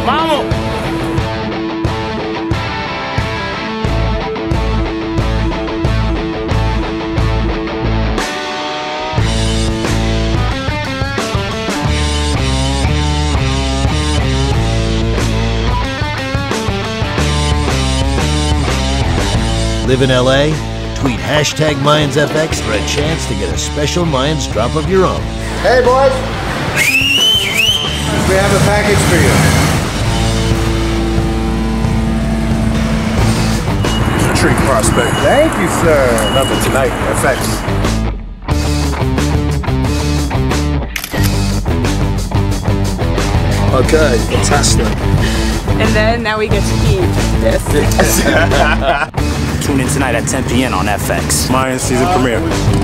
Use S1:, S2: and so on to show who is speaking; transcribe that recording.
S1: Vamos!
S2: Live in LA? Tweet hashtag MayansFX for a chance to get a special Mayans drop of your own.
S3: Hey boys! We have a package for you.
S4: Here's a treat, prospect.
S3: Thank you, sir.
S4: Nothing tonight, FX.
S5: Okay, fantastic.
S6: And then now we get to eat this.
S1: Tune in tonight at 10 p.m. on FX.
S4: Mayan season premiere.